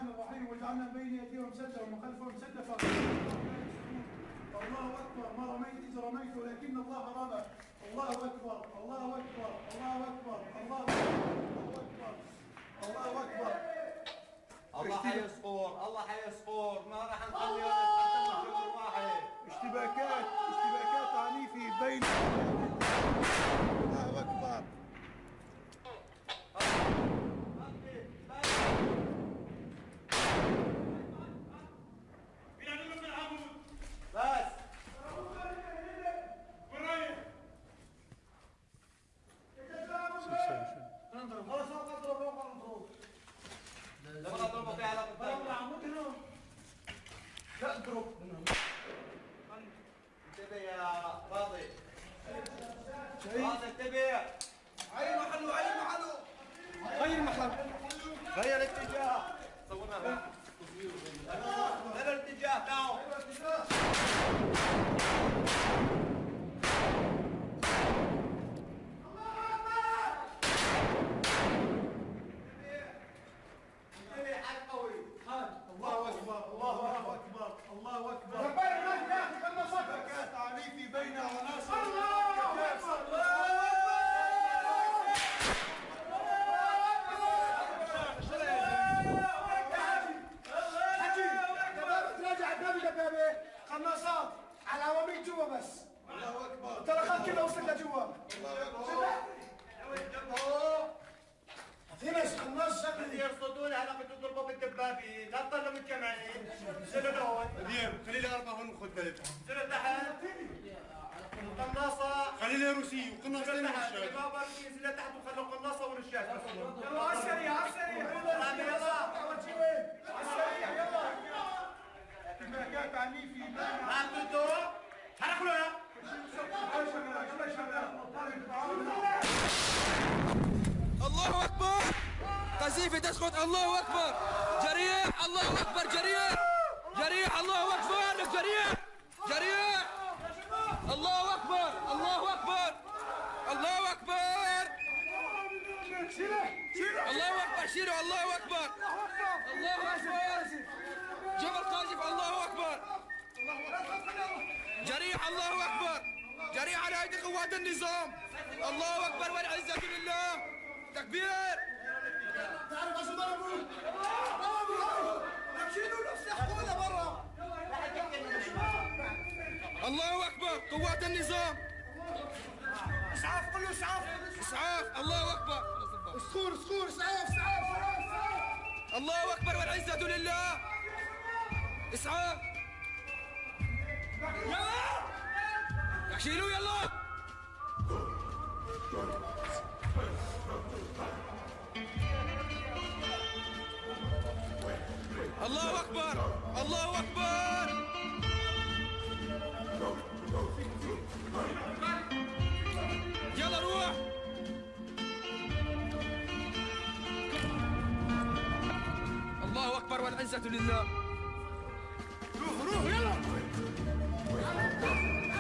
الرحمن الرحيم واجعلنا بين يديهم سدا ومن خلفهم سدا الله اكبر. ما رميت اذ رميت ولكن الله رمى. الله اكبر الله اكبر الله اكبر الله اكبر الله اكبر. الله حي صقور الله حي صقور. ما راح نخليهم يتقدموا في يوم واحد. اشتباكات عنيفة بين الله اكبر. بس خلاص اضرب لما اضربه في علاقه لا اضرب. انتبه يا راضي. راضي انتبه. عين محله غير محل. غير اتجاه. صورنا غير الاتجاه تعالوا. الله اكبر الله اكبر الله اكبر. اشتباكات عنيفة بين عناصر قناصات على عواميد جوا بس. الله اكبر. ترى خد كله وصل لجوا. في ناس قناص بدي يرصدوني هلا بدي تضربوا بالدبابه. لا تضلوا متجمعين. انزلوا لهون. ديم خلي لي 4 هون وخذ ثلاثة. انزلوا تحت. قناصه خلي لي روسي وقناص ثاني تحت. بالشارع. البابا انزل تحت وخلوا قناصه ورشاش. يلا على السريع على السريع. يلا على السريع يلا. اشتباكات عنيفة ما انتوا حركوا لنا. الله أكبر. قذيفة تسقط. الله أكبر. جريح. الله أكبر. جريح. الله أكبر. جريح. الله أكبر. الله أكبر. الله أكبر. الله أكبر. شيلوا. الله أكبر. الله أكبر. جبل قاذف. الله أكبر. جريح. الله أكبر. جريح على أيدي قوات النظام. الله أكبر والعزة لله. تكبير. تعالوا بس ضربوا. شيلوا الاسلحه كلها برا. الله أكبر. قوات النظام. اسعاف كله اسعاف. إسعاف. الله أكبر. صخور اسعاف. الله أكبر والعزة لله. إسعاف. يلا شيلوا يلا. الله أكبر. الله أكبر. يلا روح. الله أكبر والعزة لله. روح يلا.